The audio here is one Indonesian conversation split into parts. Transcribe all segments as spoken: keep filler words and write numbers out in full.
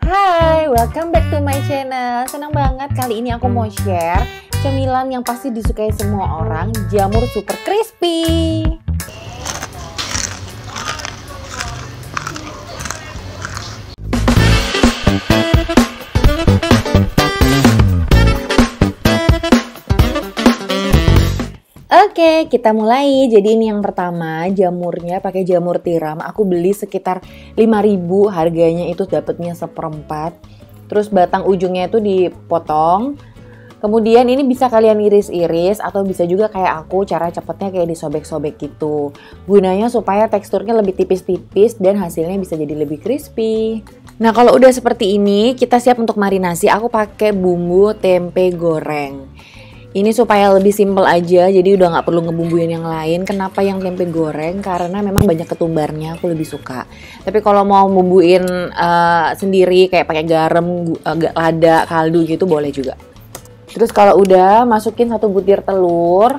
Hai, welcome back to my channel. Senang banget kali ini aku mau share cemilan yang pasti disukai semua orang, jamur super crispy. Oke, kita mulai. Jadi ini yang pertama, jamurnya pakai jamur tiram. Aku beli sekitar lima ribu, harganya itu dapatnya seperempat. Terus batang ujungnya itu dipotong. Kemudian ini bisa kalian iris-iris atau bisa juga kayak aku, cara cepetnya kayak disobek-sobek gitu. Gunanya supaya teksturnya lebih tipis-tipis dan hasilnya bisa jadi lebih crispy. Nah, kalau udah seperti ini, kita siap untuk marinasi. Aku pakai bumbu tempe goreng. Ini supaya lebih simple aja, jadi udah nggak perlu ngebumbuin yang lain. Kenapa yang tempe goreng? Karena memang banyak ketumbarnya, aku lebih suka. Tapi kalau mau bumbuin uh, sendiri kayak pakai garam, uh, lada, kaldu gitu boleh juga. Terus kalau udah, masukin satu butir telur.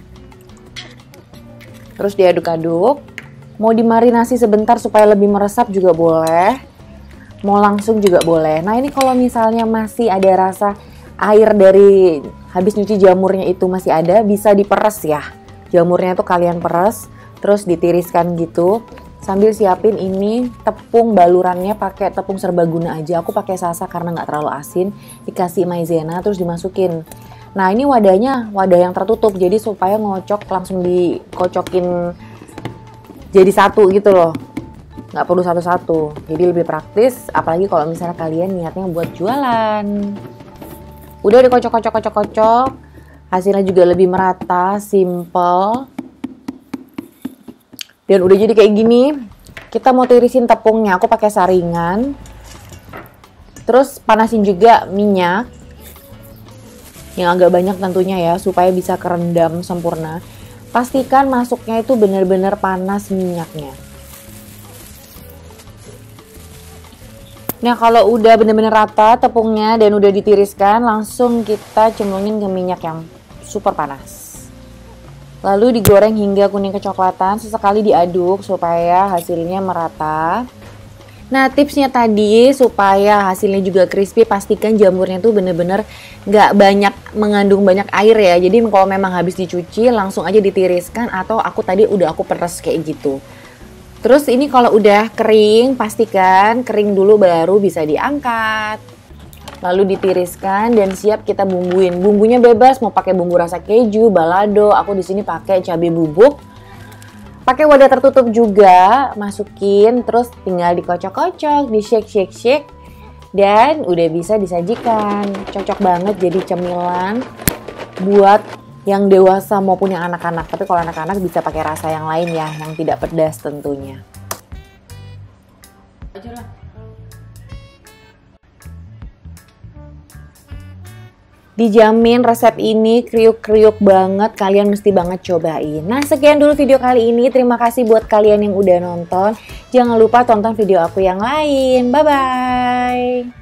Terus diaduk-aduk. Mau dimarinasi sebentar supaya lebih meresap juga boleh. Mau langsung juga boleh. Nah, ini kalau misalnya masih ada rasa air dari habis nyuci jamurnya itu masih ada, bisa diperes ya. Jamurnya tuh kalian peres, terus ditiriskan gitu. Sambil siapin ini tepung balurannya, pakai tepung serbaguna aja. Aku pakai Sasa karena nggak terlalu asin. Dikasih maizena, terus dimasukin. Nah, ini wadahnya wadah yang tertutup, jadi supaya ngocok langsung dikocokin jadi satu gitu loh. Nggak perlu satu-satu. Jadi lebih praktis, apalagi kalau misalnya kalian niatnya buat jualan. Udah dikocok-kocok-kocok-kocok, hasilnya juga lebih merata, simple. Dan udah jadi kayak gini, kita mau tirisin tepungnya, aku pakai saringan. Terus panasin juga minyak, yang agak banyak tentunya ya, supaya bisa kerendam sempurna. Pastikan masuknya itu benar-benar panas minyaknya. Nah, kalau udah bener-bener rata tepungnya dan udah ditiriskan, langsung kita cemplungin ke minyak yang super panas. Lalu digoreng hingga kuning kecoklatan, sesekali diaduk supaya hasilnya merata. Nah, tipsnya tadi supaya hasilnya juga crispy, pastikan jamurnya tuh bener-bener nggak banyak mengandung banyak air ya. Jadi kalau memang habis dicuci langsung aja ditiriskan, atau aku tadi udah aku peres kayak gitu. Terus ini kalau udah kering, pastikan kering dulu baru bisa diangkat. Lalu ditiriskan dan siap kita bumbuin. Bumbunya bebas, mau pakai bumbu rasa keju, balado. Aku di sini pakai cabai bubuk. Pakai wadah tertutup juga, masukin, terus tinggal dikocok-kocok, di shake-shake-shake. Dan udah bisa disajikan. Cocok banget jadi cemilan buat yang dewasa maupun yang anak-anak. Tapi kalau anak-anak bisa pakai rasa yang lain ya, yang tidak pedas tentunya. Dijamin resep ini kriuk-kriuk banget, kalian mesti banget cobain. Nah, sekian dulu video kali ini. Terima kasih buat kalian yang udah nonton. Jangan lupa tonton video aku yang lain. Bye-bye.